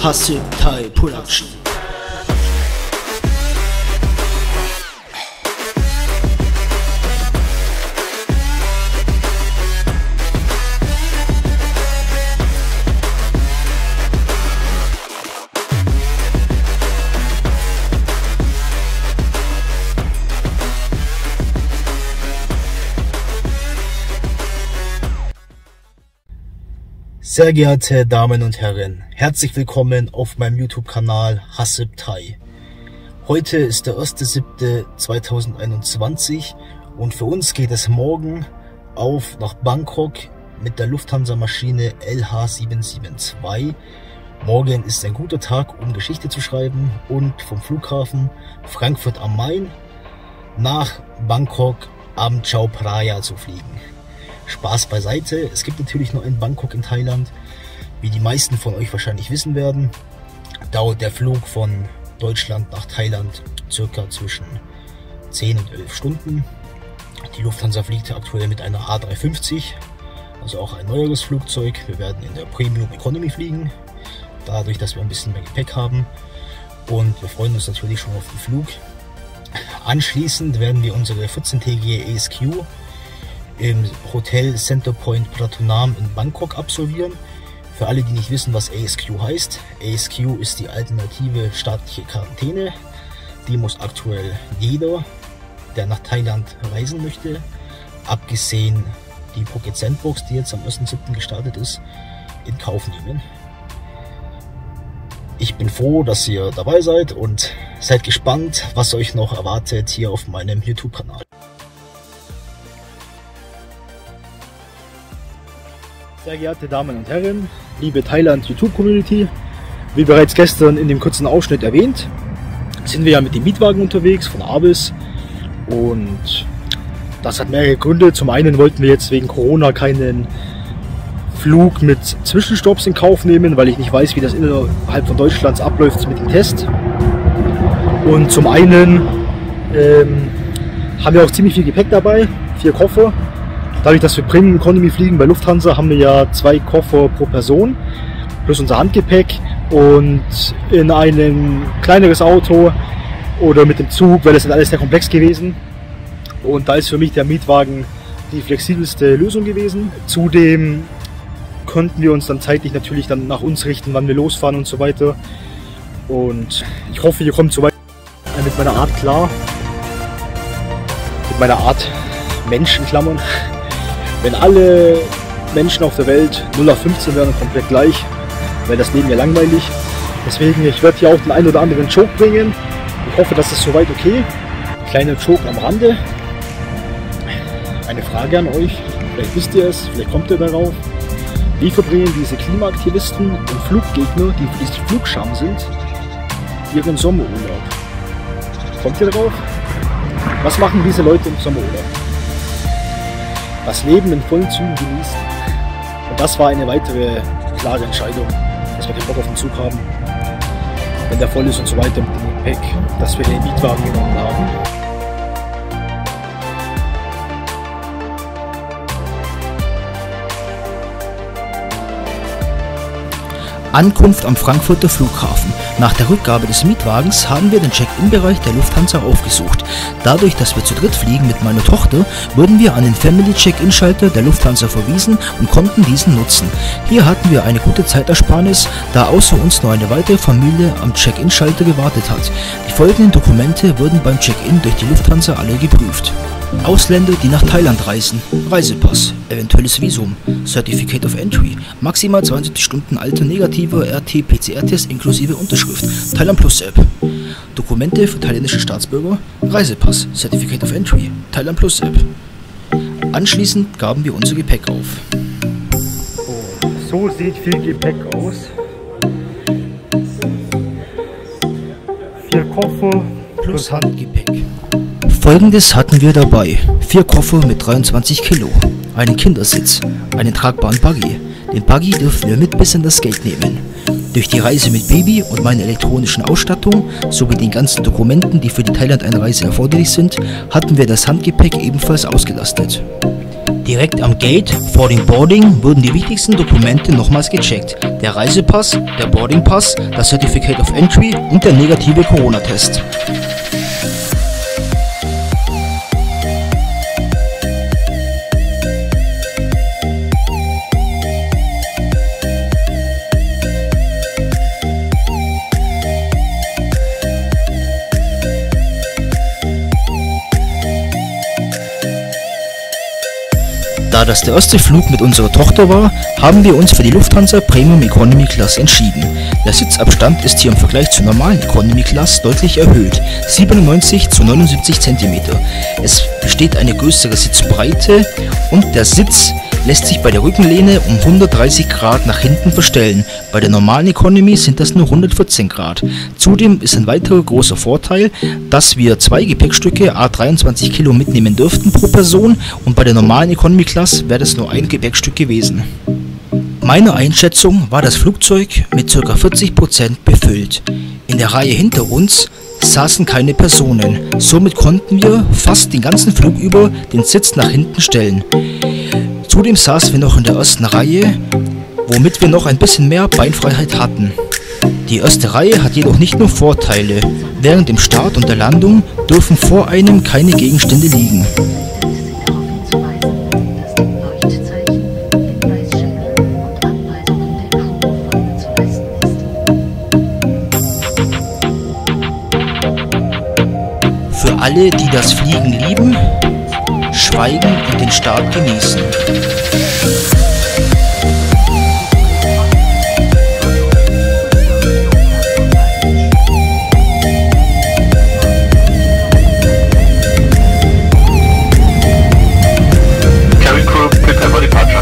Hasib Thai Production. Sehr geehrte Damen und Herren, herzlich willkommen auf meinem YouTube-Kanal Hasib Thai. Heute ist der 1.7.2021 und für uns geht es morgen auf nach Bangkok mit der Lufthansa-Maschine LH772. Morgen ist ein guter Tag, um Geschichte zu schreiben und vom Flughafen Frankfurt am Main nach Bangkok am Chao Phraya zu fliegen. Spaß beiseite, es gibt natürlich nur ein Bangkok in Thailand. Wie die meisten von euch wahrscheinlich wissen werden, dauert der Flug von Deutschland nach Thailand circa zwischen 10 und 11 Stunden. Die Lufthansa fliegt aktuell mit einer A350, also auch ein neueres Flugzeug. Wir werden in der Premium Economy fliegen, dadurch, dass wir ein bisschen mehr Gepäck haben. Und wir freuen uns natürlich schon auf den Flug. Anschließend werden wir unsere 14-tägige ASQ im Hotel Centerpoint Pratunam in Bangkok absolvieren. Für alle, die nicht wissen, was ASQ heißt: ASQ ist die alternative staatliche Quarantäne. Die muss aktuell jeder, der nach Thailand reisen möchte, abgesehen die Phuket Sandbox, die jetzt am 1.7. gestartet ist, in Kauf nehmen. Ich bin froh, dass ihr dabei seid und seid gespannt, was euch noch erwartet hier auf meinem YouTube-Kanal. Sehr geehrte Damen und Herren, liebe Thailand YouTube-Community, wie bereits gestern in dem kurzen Ausschnitt erwähnt, sind wir ja mit dem Mietwagen unterwegs von Abis und das hat mehrere Gründe. Zum einen wollten wir jetzt wegen Corona keinen Flug mit Zwischenstopps in Kauf nehmen, weil ich nicht weiß, wie das innerhalb von Deutschlands abläuft mit dem Test. Und zum einen haben wir auch ziemlich viel Gepäck dabei, 4 Koffer. Dadurch, dass wir Premium Economy fliegen bei Lufthansa, haben wir ja 2 Koffer pro Person plus unser Handgepäck, und in einem kleineres Auto oder mit dem Zug wäre das dann alles sehr komplex gewesen, und da ist für mich der Mietwagen die flexibelste Lösung gewesen. Zudem konnten wir uns dann zeitlich natürlich dann nach uns richten, wann wir losfahren und so weiter, und ich hoffe, ihr kommt soweit mit meiner Art klar, mit meiner Art Mensch in Klammern. Wenn alle Menschen auf der Welt 0 auf 15 wären und komplett gleich, wäre das Leben ja langweilig. Deswegen, ich werde hier auch den einen oder anderen Joke bringen. Ich hoffe, das ist soweit okay. Kleiner Joke am Rande. Eine Frage an euch, vielleicht wisst ihr es, vielleicht kommt ihr darauf. Wie verbringen diese Klimaaktivisten und Fluggegner, die für diesen Flugscham sind, ihren Sommerurlaub? Kommt ihr darauf? Was machen diese Leute im Sommerurlaub? Das Leben in vollen Zügen genießen. Und das war eine weitere klare Entscheidung, dass wir den Bock auf den Zug haben, wenn der voll ist und so weiter mit dem Gepäck, dass wir den Mietwagen genommen haben. Ankunft am Frankfurter Flughafen. Nach der Rückgabe des Mietwagens haben wir den Check-in-Bereich der Lufthansa aufgesucht. Dadurch, dass wir zu dritt fliegen mit meiner Tochter, wurden wir an den Family Check-in-Schalter der Lufthansa verwiesen und konnten diesen nutzen. Hier hatten wir eine gute Zeitersparnis, da außer uns nur eine weitere Familie am Check-in-Schalter gewartet hat. Die folgenden Dokumente wurden beim Check-in durch die Lufthansa alle geprüft. Ausländer, die nach Thailand reisen: Reisepass, eventuelles Visum, Certificate of Entry, maximal 72 Stunden alter negativer RT-PCR-Test inklusive Unterschrift, Thailand Plus App. Dokumente für thailändische Staatsbürger: Reisepass, Certificate of Entry, Thailand Plus App. Anschließend gaben wir unser Gepäck auf. Oh, so sieht viel Gepäck aus. 4 Koffer plus Handgepäck. Folgendes hatten wir dabei: 4 Koffer mit 23 Kilo, einen Kindersitz, einen tragbaren Buggy. Den Buggy dürfen wir mit bis in das Gate nehmen. Durch die Reise mit Baby und meiner elektronischen Ausstattung sowie den ganzen Dokumenten, die für die Thailand-Einreise erforderlich sind, hatten wir das Handgepäck ebenfalls ausgelastet. Direkt am Gate vor dem Boarding wurden die wichtigsten Dokumente nochmals gecheckt. der Reisepass, der Boardingpass, das Certificate of Entry und der negative Corona-Test. Da das der erste Flug mit unserer Tochter war, haben wir uns für die Lufthansa Premium Economy Class entschieden. Der Sitzabstand ist hier im Vergleich zur normalen Economy Class deutlich erhöht, 97 zu 79 cm. Es besteht eine größere Sitzbreite und der Sitz lässt sich bei der Rückenlehne um 130 Grad nach hinten verstellen. Bei der normalen Economy sind das nur 114 Grad. Zudem ist ein weiterer großer Vorteil, dass wir 2 Gepäckstücke à 23 Kilo mitnehmen dürften pro Person und bei der normalen Economy Class wäre das nur ein Gepäckstück gewesen. Meiner Einschätzung war das Flugzeug mit ca. 40% befüllt. In der Reihe hinter uns saßen keine Personen, somit konnten wir fast den ganzen Flug über den Sitz nach hinten stellen. Zudem saßen wir noch in der ersten Reihe, womit wir noch ein bisschen mehr Beinfreiheit hatten. Die erste Reihe hat jedoch nicht nur Vorteile. Während dem Start und der Landung dürfen vor einem keine Gegenstände liegen. Für alle, die das Fliegen lieben, schweigen und den Start genießen. Cabin crew, prepare for departure.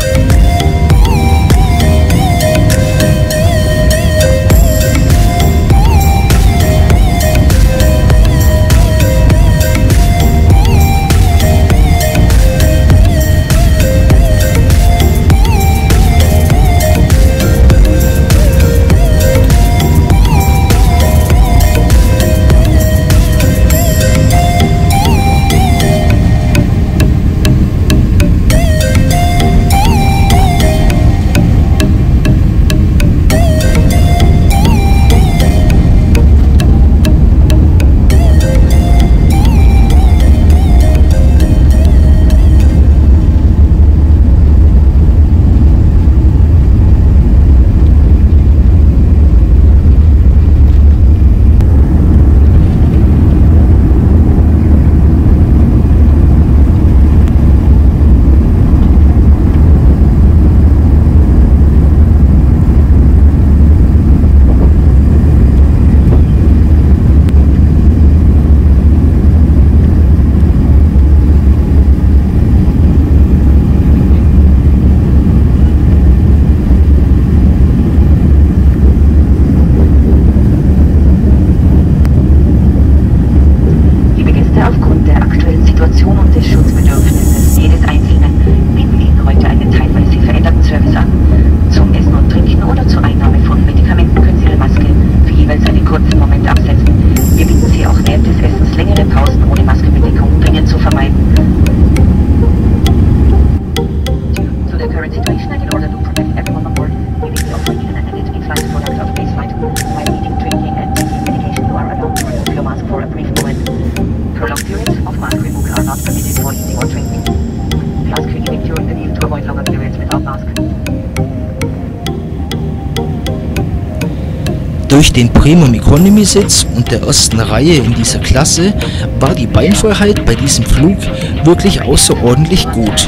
Durch den Premium Economy Sitz und der ersten Reihe in dieser Klasse war die Beinfreiheit bei diesem Flug wirklich außerordentlich gut.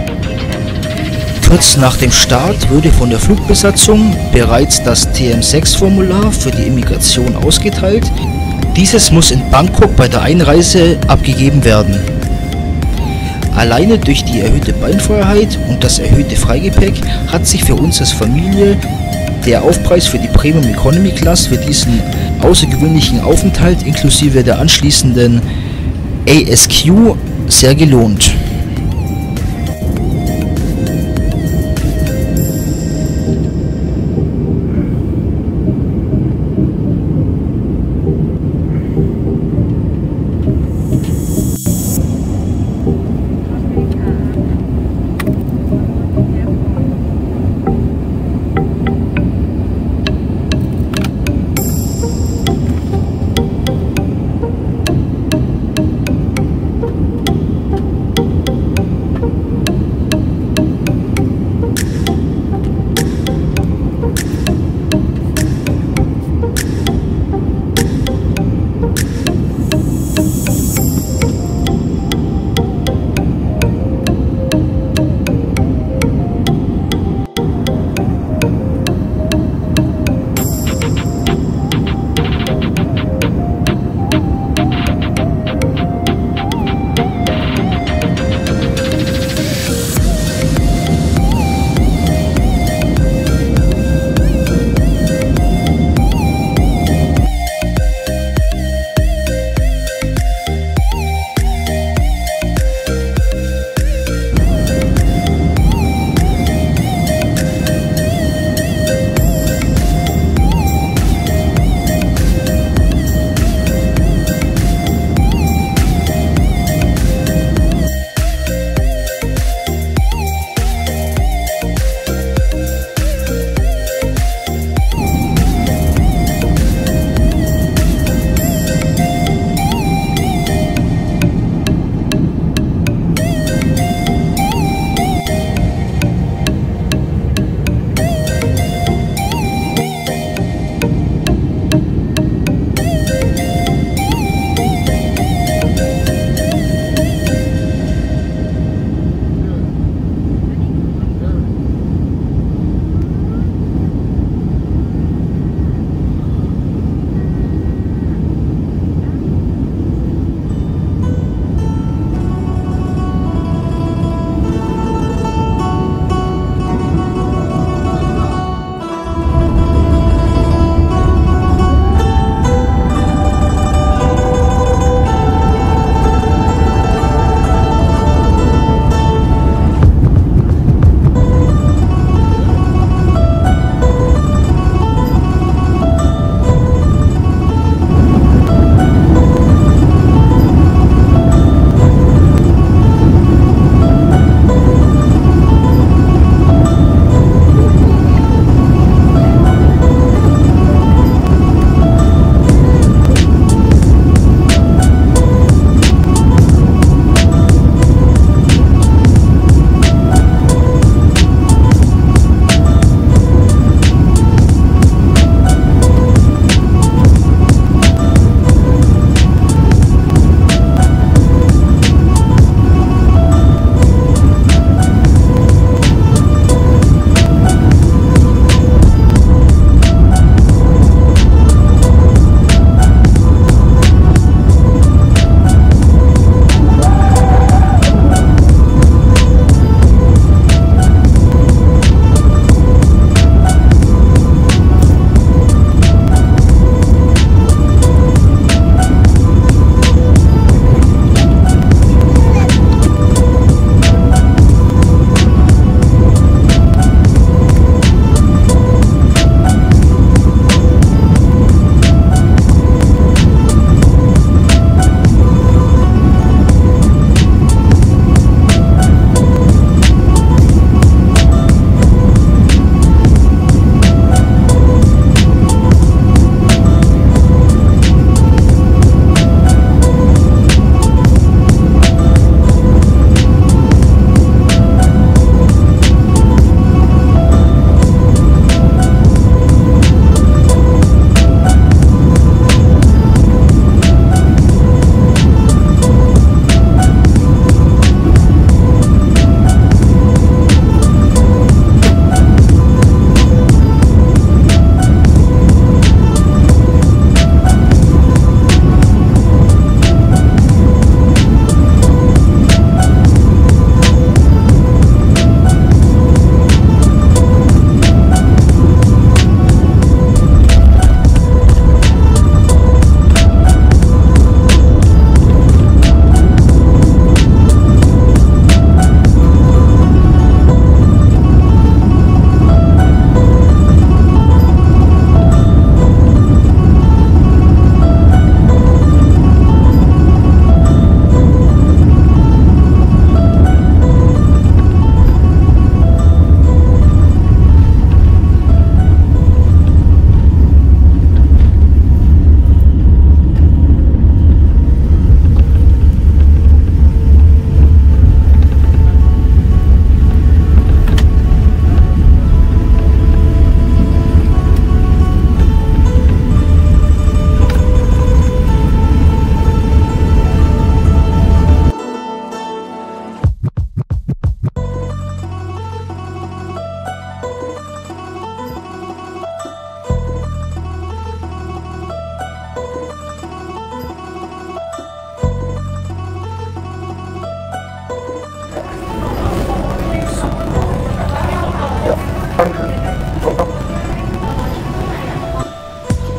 Kurz nach dem Start wurde von der Flugbesatzung bereits das TM6-Formular für die Immigration ausgeteilt. Dieses muss in Bangkok bei der Einreise abgegeben werden. Alleine durch die erhöhte Beinfreiheit und das erhöhte Freigepäck hat sich für uns als Familie der Aufpreis für die Premium Economy Class für diesen außergewöhnlichen Aufenthalt inklusive der anschließenden ASQ sehr gelohnt.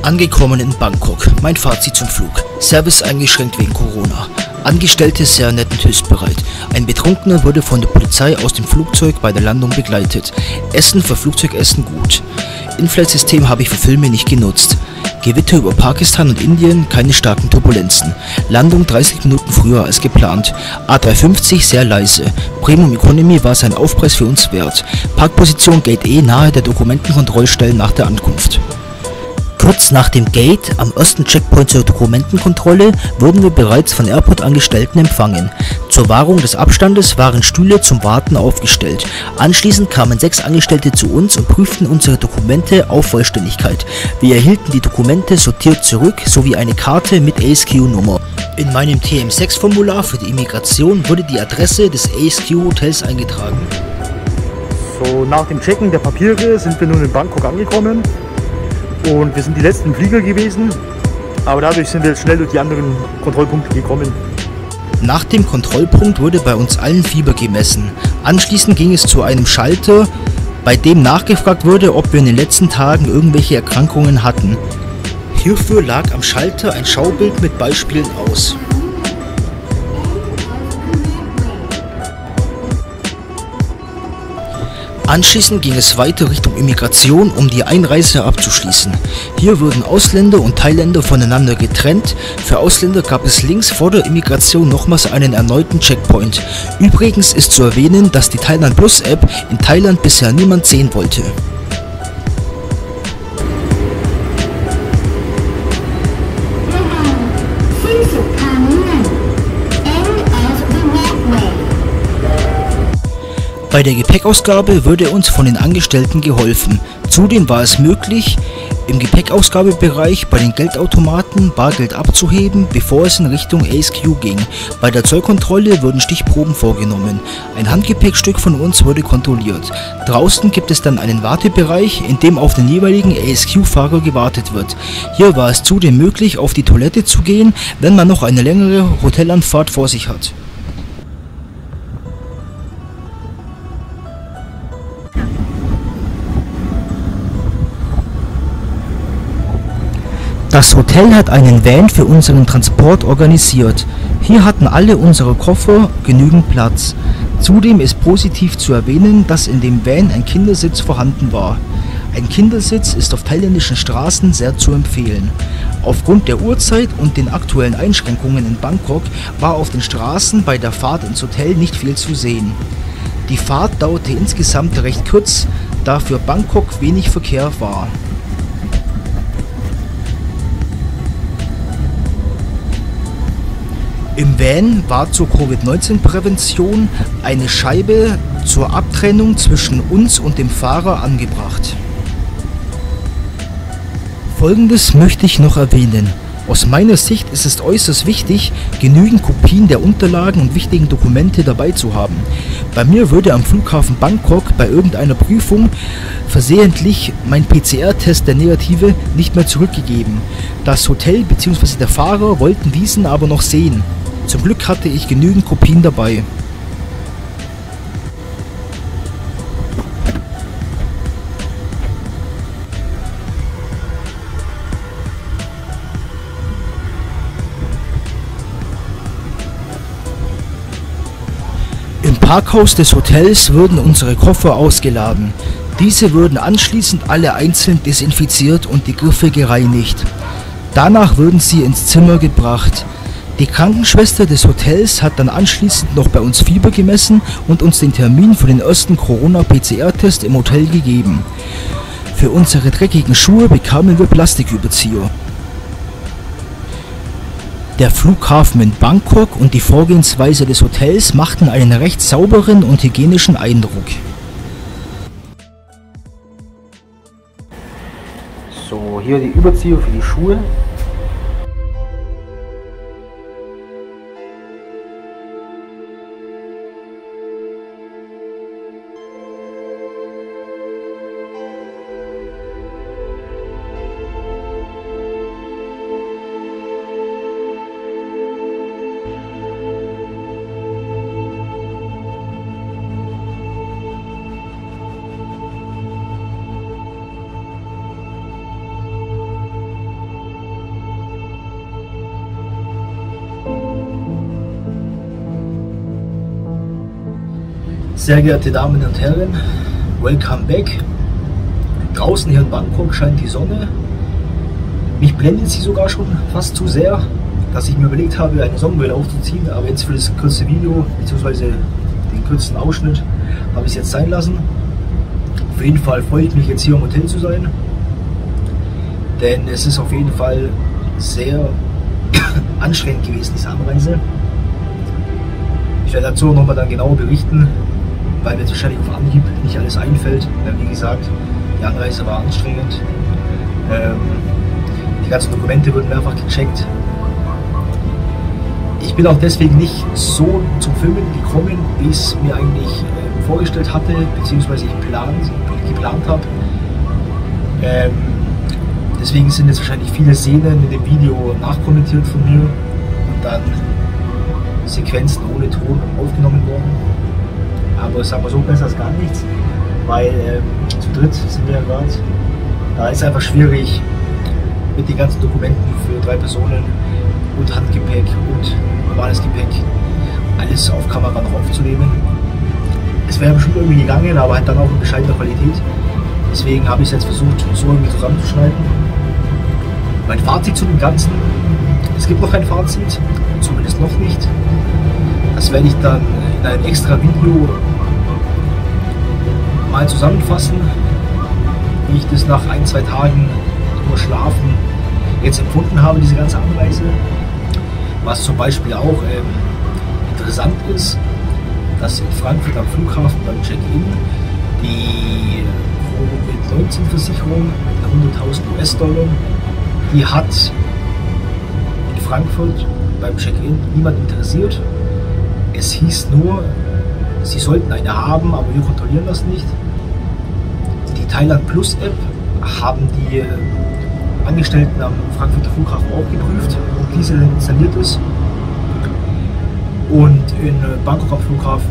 Angekommen in Bangkok. Mein Fazit zum Flug. Service eingeschränkt wegen Corona. Angestellte sehr nett und hilfsbereit. Ein Betrunkener wurde von der Polizei aus dem Flugzeug bei der Landung begleitet. Essen für Flugzeugessen gut. In-Flight-System habe ich für Filme nicht genutzt. Gewitter über Pakistan und Indien, keine starken Turbulenzen. Landung 30 Minuten früher als geplant. A350 sehr leise. Premium Economy war sein Aufpreis für uns wert. Parkposition Gate E nahe der Dokumentenkontrollstellen nach der Ankunft. Kurz nach dem Gate, am ersten Checkpoint zur Dokumentenkontrolle, wurden wir bereits von Airport-Angestellten empfangen. Zur Wahrung des Abstandes waren Stühle zum Warten aufgestellt. Anschließend kamen 6 Angestellte zu uns und prüften unsere Dokumente auf Vollständigkeit. Wir erhielten die Dokumente sortiert zurück, sowie eine Karte mit ASQ-Nummer. In meinem TM6-Formular für die Immigration wurde die Adresse des ASQ-Hotels eingetragen. So, nach dem Checken der Papiere sind wir nun in Bangkok angekommen. Und wir sind die letzten Flieger gewesen, aber dadurch sind wir jetzt schnell durch die anderen Kontrollpunkte gekommen. Nach dem Kontrollpunkt wurde bei uns allen Fieber gemessen. Anschließend ging es zu einem Schalter, bei dem nachgefragt wurde, ob wir in den letzten Tagen irgendwelche Erkrankungen hatten. Hierfür lag am Schalter ein Schaubild mit Beispielen aus. Anschließend ging es weiter Richtung Immigration, um die Einreise abzuschließen. Hier wurden Ausländer und Thailänder voneinander getrennt. Für Ausländer gab es links vor der Immigration nochmals einen erneuten Checkpoint. Übrigens ist zu erwähnen, dass die Thailand Plus App in Thailand bisher niemand sehen wollte. Bei der Gepäckausgabe wurde uns von den Angestellten geholfen. Zudem war es möglich, im Gepäckausgabebereich bei den Geldautomaten Bargeld abzuheben, bevor es in Richtung ASQ ging. Bei der Zollkontrolle wurden Stichproben vorgenommen. Ein Handgepäckstück von uns wurde kontrolliert. Draußen gibt es dann einen Wartebereich, in dem auf den jeweiligen ASQ-Fahrer gewartet wird. Hier war es zudem möglich, auf die Toilette zu gehen, wenn man noch eine längere Hotelanfahrt vor sich hat. Das Hotel hat einen Van für unseren Transport organisiert. Hier hatten alle unsere Koffer genügend Platz. Zudem ist positiv zu erwähnen, dass in dem Van ein Kindersitz vorhanden war. Ein Kindersitz ist auf thailändischen Straßen sehr zu empfehlen. Aufgrund der Uhrzeit und den aktuellen Einschränkungen in Bangkok war auf den Straßen bei der Fahrt ins Hotel nicht viel zu sehen. Die Fahrt dauerte insgesamt recht kurz, da für Bangkok wenig Verkehr war. Im Van war zur Covid-19-Prävention eine Scheibe zur Abtrennung zwischen uns und dem Fahrer angebracht. Folgendes möchte ich noch erwähnen. Aus meiner Sicht ist es äußerst wichtig, genügend Kopien der Unterlagen und wichtigen Dokumente dabei zu haben. Bei mir würde am Flughafen Bangkok bei irgendeiner Prüfung versehentlich mein PCR-Test, der negative, nicht mehr zurückgegeben. Das Hotel bzw. der Fahrer wollten diesen aber noch sehen. Zum Glück hatte ich genügend Kopien dabei. Im Parkhaus des Hotels wurden unsere Koffer ausgeladen. Diese wurden anschließend alle einzeln desinfiziert und die Griffe gereinigt. Danach wurden sie ins Zimmer gebracht. Die Krankenschwester des Hotels hat dann anschließend noch bei uns Fieber gemessen und uns den Termin für den ersten Corona-PCR-Test im Hotel gegeben. Für unsere dreckigen Schuhe bekamen wir Plastiküberzieher. Der Flughafen in Bangkok und die Vorgehensweise des Hotels machten einen recht sauberen und hygienischen Eindruck. So, hier die Überzieher für die Schuhe. Sehr geehrte Damen und Herren, welcome back. Draußen hier in Bangkok scheint die Sonne. Mich blendet sie sogar schon fast zu sehr, dass ich mir überlegt habe, eine Sonnenbrille aufzuziehen. Aber jetzt für das kurze Video, beziehungsweise den kurzen Ausschnitt, habe ich es jetzt sein lassen. Auf jeden Fall freue ich mich jetzt hier im Hotel zu sein. Denn es ist auf jeden Fall sehr anstrengend gewesen, diese Anreise. Ich werde dazu nochmal dann genauer berichten, weil mir wahrscheinlich auf Anhieb nicht alles einfällt. Denn wie gesagt, die Anreise war anstrengend. Die ganzen Dokumente wurden mehrfach gecheckt. Ich bin auch deswegen nicht so zum Filmen gekommen, wie ich es mir eigentlich vorgestellt hatte, beziehungsweise ich geplant habe. Deswegen sind jetzt wahrscheinlich viele Szenen in dem Video nachkommentiert von mir und dann Sequenzen ohne Ton aufgenommen worden. Aber sagen wir so, besser als gar nichts, weil zu dritt sind wir ja gerade. Da ist einfach schwierig mit den ganzen Dokumenten für 3 Personen und Handgepäck und normales Gepäck alles auf Kamera noch aufzunehmen. Es wäre bestimmt irgendwie gegangen, aber halt dann auch in bescheidener Qualität. Deswegen habe ich es jetzt versucht, so irgendwie zusammenzuschneiden. Mein Fazit zu dem Ganzen: Es gibt noch kein Fazit, zumindest noch nicht. Das werde ich dann in einem extra Video mal zusammenfassen, wie ich das nach 1-2 Tagen nur Schlafen jetzt empfunden habe, diese ganze Anreise. Was zum Beispiel auch interessant ist, dass in Frankfurt am Flughafen beim Check-in die Covid-19-Versicherung, 100.000 US-Dollar, die hat in Frankfurt beim Check-in niemand interessiert. Es hieß nur, sie sollten eine haben, aber wir kontrollieren das nicht. Die Thailand Plus App haben die Angestellten am Frankfurter Flughafen auch geprüft, ob diese installiert ist. Und in Bangkok am Flughafen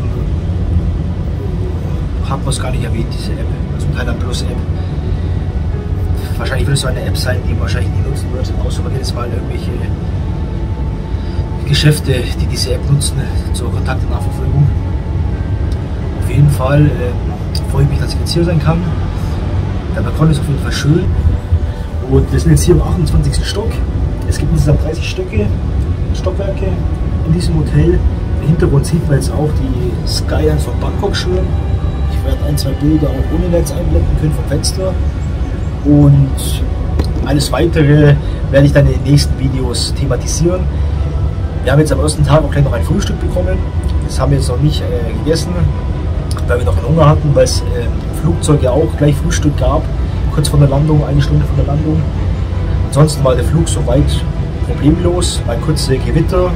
hat man es gar nicht erwähnt, diese App, also Thailand Plus App. Wahrscheinlich wird es so eine App sein, die man wahrscheinlich nie nutzen wird, außer man jetzt mal irgendwelche Geschäfte, die diese App nutzen, zur Kontaktnachverfolgung. Auf jeden Fall freue ich mich, dass ich jetzt hier sein kann. Der Balkon ist auf jeden Fall schön. Und wir sind jetzt hier im 28. Stock. Es gibt insgesamt 30 Stockwerke in diesem Hotel. Im Hintergrund sieht man jetzt auch die Skyline von Bangkok schön. Ich werde 1-2 Bilder auch ohne Netz einblenden können vom Fenster. Und alles weitere werde ich dann in den nächsten Videos thematisieren. Wir haben jetzt am ersten Tag auch gleich noch ein Frühstück bekommen. Das haben wir jetzt noch nicht gegessen, weil wir noch einen Hunger hatten, weil es im Flugzeug ja auch gleich Frühstück gab, kurz vor der Landung, 1 Stunde vor der Landung. Ansonsten war der Flug soweit problemlos, ein kurze Gewitter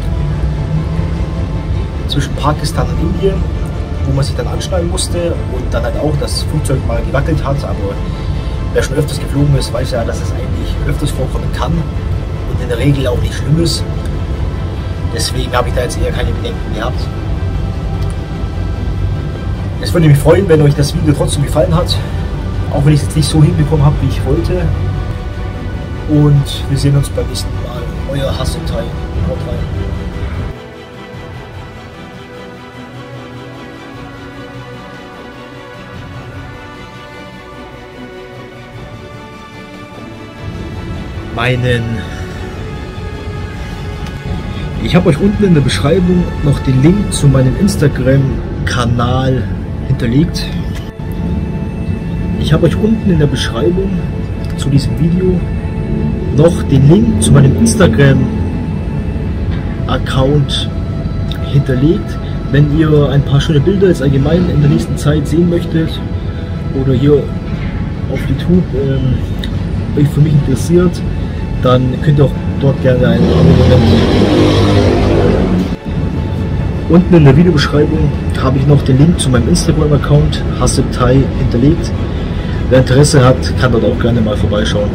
zwischen Pakistan und Indien, wo man sich dann anschnallen musste und dann halt auch das Flugzeug mal gewackelt hat, aber wer schon öfters geflogen ist, weiß ja, dass es eigentlich öfters vorkommen kann und in der Regel auch nicht schlimm ist. Deswegen habe ich da jetzt eher keine Bedenken gehabt. Es würde mich freuen, wenn euch das Video trotzdem gefallen hat, auch wenn ich es jetzt nicht so hinbekommen habe, wie ich wollte. Und wir sehen uns beim nächsten Mal. Euer Hasselteil. Haut rein. Ich habe euch unten in der Beschreibung noch den Link zu meinem Instagram-Kanal hinterlegt. Ich habe euch unten in der Beschreibung zu diesem Video noch den Link zu meinem Instagram-Account hinterlegt. Wenn ihr ein paar schöne Bilder jetzt allgemein in der nächsten Zeit sehen möchtet oder hier auf YouTube euch für mich interessiert, dann könnt ihr auch dort gerne ein Abo. Unten in der Videobeschreibung habe ich noch den Link zu meinem Instagram-Account Hasselteil hinterlegt. Wer Interesse hat, kann dort auch gerne mal vorbeischauen.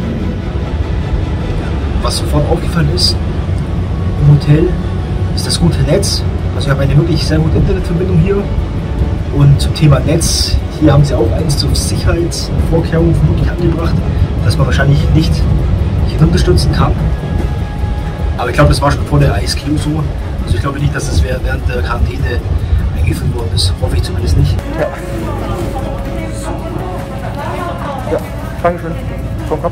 Was sofort aufgefallen ist im Hotel, ist das gute Netz. Also ich habe eine wirklich sehr gute Internetverbindung hier. Und zum Thema Netz, hier haben sie auch eins zur Sicherheitsvorkehrung vermutlich angebracht, dass man wahrscheinlich nicht hier unterstützen kann. Aber ich glaube, das war schon vor der ISQ so. Also ich glaube nicht, dass es während der Quarantäne ein eingeführt worden ist. Hoffe ich zumindest nicht. Ja. Ja, Dankeschön. Komm.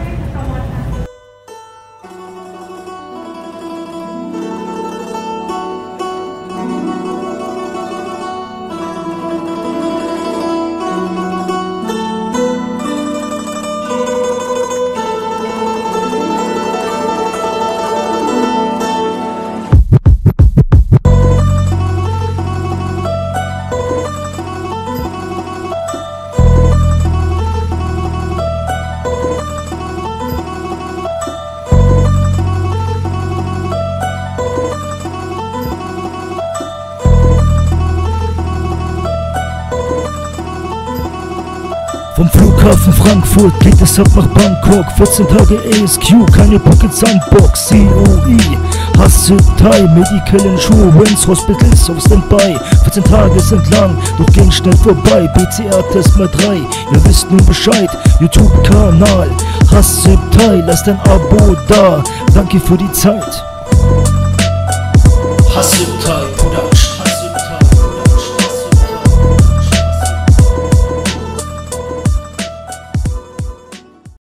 Vom Flughafen Frankfurt geht es ab nach Bangkok. 14 Tage ASQ, keine Pockets Unbox. COE, Hassel-Thai, Medical Insurance, Hospitals auf Standby. 14 Tage sind lang, doch gehen schnell vorbei. PCR-Test mal 3, ihr wisst nun Bescheid. YouTube-Kanal, Hassel-Thai, lasst ein Abo da. Danke für die Zeit. Hassel